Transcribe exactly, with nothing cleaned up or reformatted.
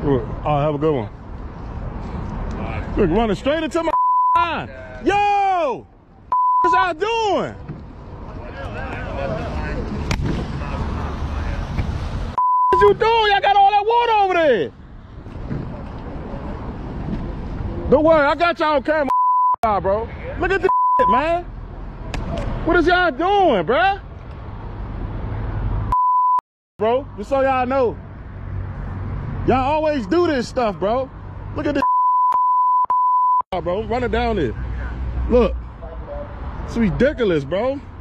Oh, have a good one. Look, running straight into my line. Yo! What y'all doing? What you doing? Y'all got all that water over there. Don't worry, I got y'all on camera, bro. Look at this shit, man. What is y'all doing, bruh? Bro, just so y'all know. Y'all always do this stuff, bro. Look at this, bro. Running down there. Look, it's ridiculous, bro.